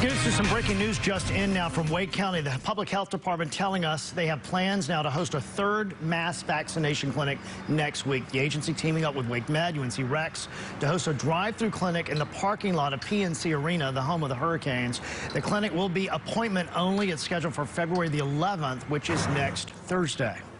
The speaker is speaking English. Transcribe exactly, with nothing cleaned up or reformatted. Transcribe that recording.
Here's to some breaking news just in now from Wake County. The Public Health Department telling us they have plans now to host a third mass vaccination clinic next week. The agency teaming up with Wake Med, U N C Rex, to host a drive-through clinic in the parking lot of P N C Arena, the home of the Hurricanes. The clinic will be appointment only. It's scheduled for February the eleventh, which is next Thursday.